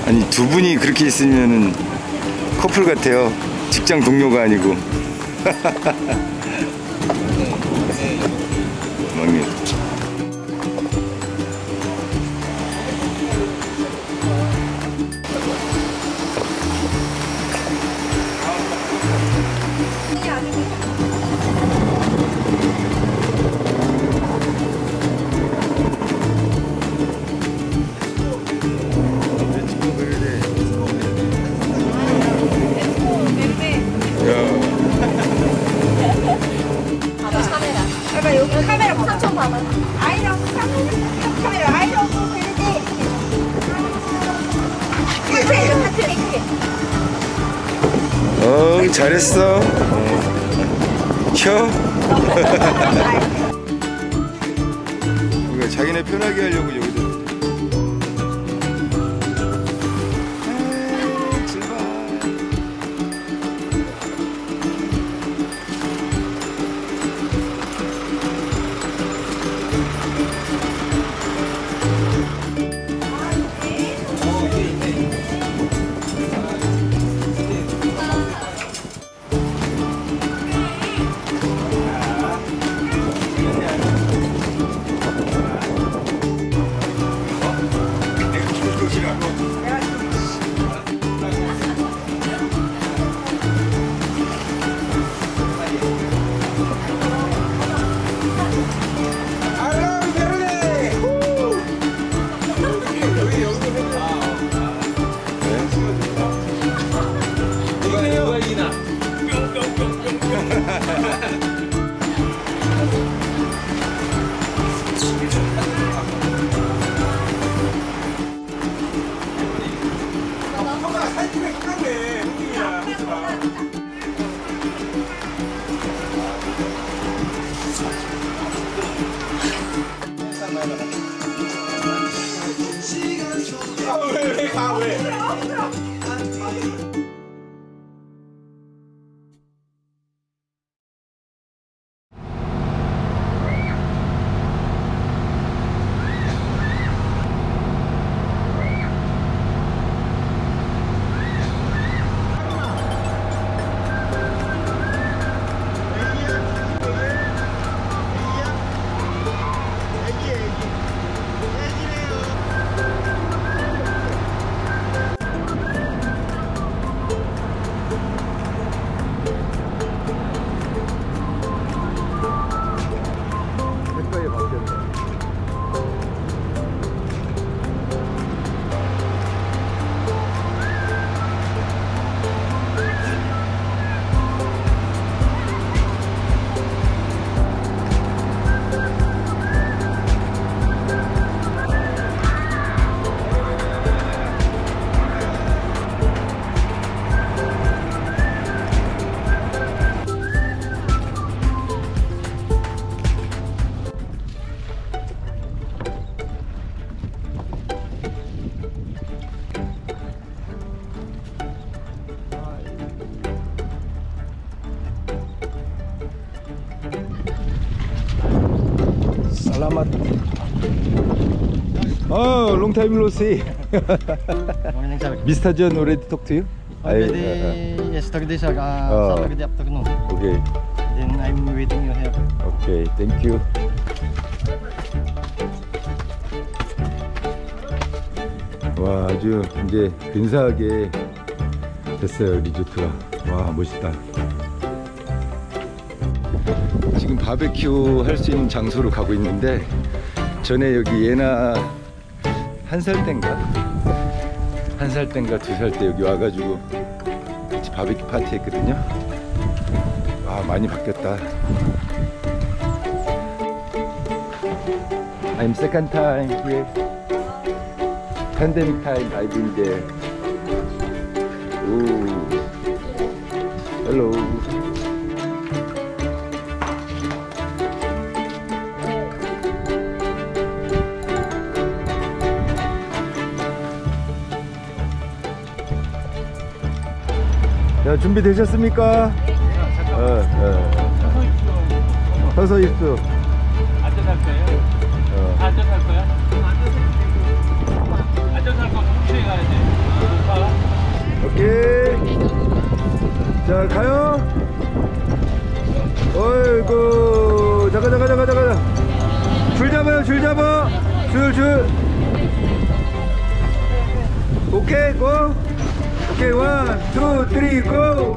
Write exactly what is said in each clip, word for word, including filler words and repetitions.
아니 두 분이 그렇게 있으면은 커플 같아요. 직장 동료가 아니고. 막내. 어, 잘했어. 켜. 이거 자기네 편하게 하려고 여기다. 왜 가 왜? Selamat. Oh, long time no see. Morning, sir. Mister John already talked to you? Already I, uh, yesterday, sir. Uh, Oh. Saturday afternoon. Okay. Then I'm waiting you here. Okay, thank you. 와, 아주 이제 근사하게 됐어요, 리조트가. 와, 멋있다. 지금 바베큐 할 수 있는 장소로 가고 있는데, 전에 여기 예나 한 살 땐가 한 살 땐가 두 살 때 여기 와가지고 같이 바베큐 파티 했거든요. 와, 많이 바뀌었다. I'm second time here. Pandemic time I've been there. Ooh. Hello. 자, 준비되셨습니까? 네, 잠깐만. 어, 어. 서서 입수. 앉아서 할 거예요? 어. 앉아서 할 거야? 앉아서 할 거, 동시에 가야 돼. 오케이. 자, 가요. 어이구. 잠깐, 잠깐, 잠깐, 잠깐. 줄 잡아요, 줄 잡아. 줄, 줄. 오케이, 고. 오케이, 원, 투, 쓰리, 고.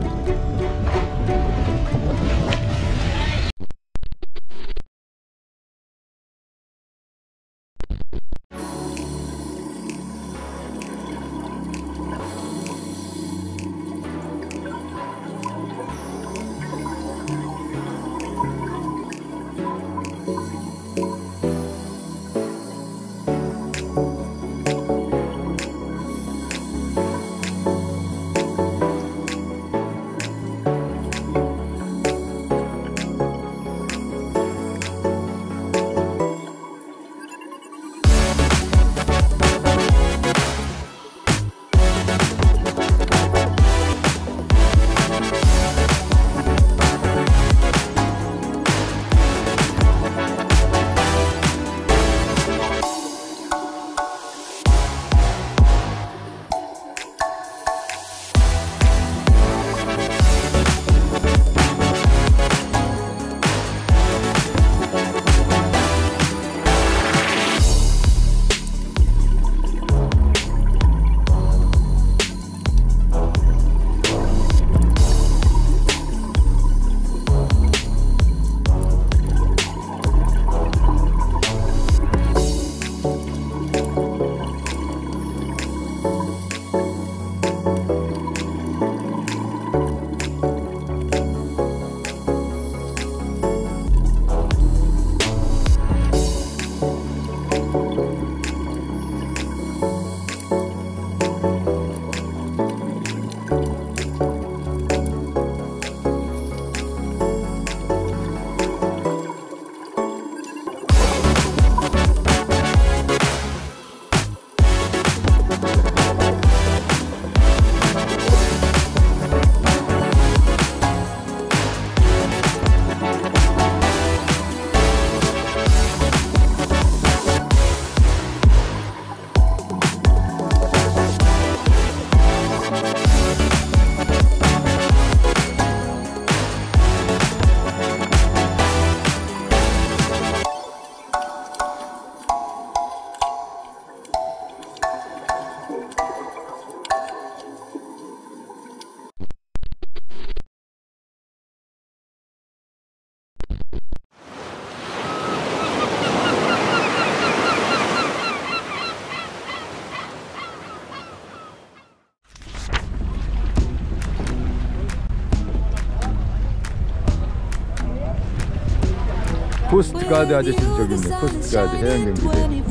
코스트가드 아저씨 저기 있네. 코스트가드 해양경비대.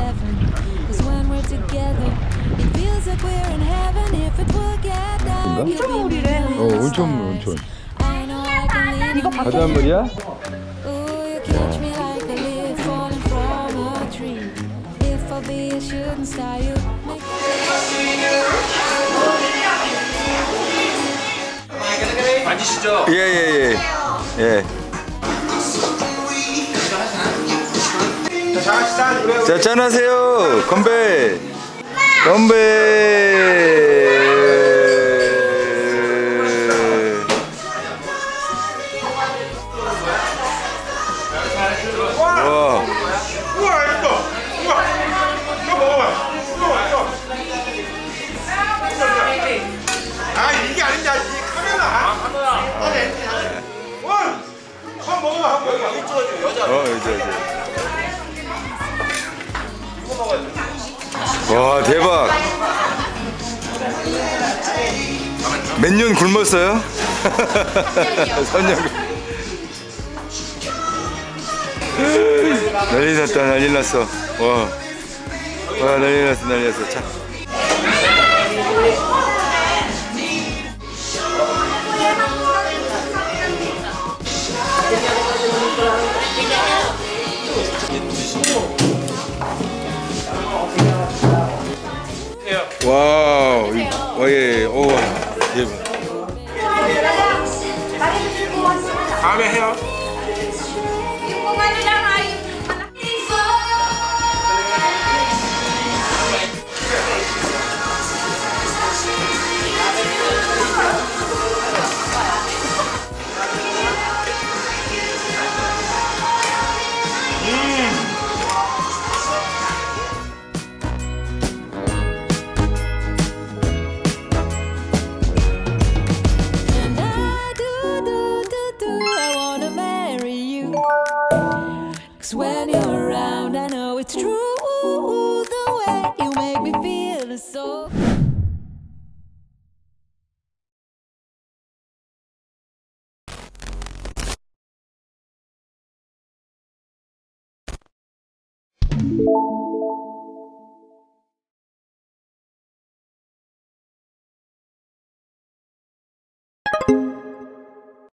온천물이래. 어, 온천물, 온천. 이거 바닷물이야? 앉으시죠. 예, 예, 예. 예. 자, 짠하세요. 건배. 건배. 와. 우와, 이거. 우와. 이거 먹어봐. 이거 맛있어. 아, 이게 아닌데, 이 카메라. 아, 카메라. 원. 한번 먹어봐, 한번 먹어봐. 여기 찍어줘, 여자. 어, 이제 이제. 와, 대박. 몇 년 굶었어요? 선녀. 난리 났다, 난리 났어. 와. 와, 난리 났어, 난리 났어. 자. 와우, 와, 예, 오, 대박. 다음에 해요. 'Cause when you're around, I know it's true. The way you make me feel is so. you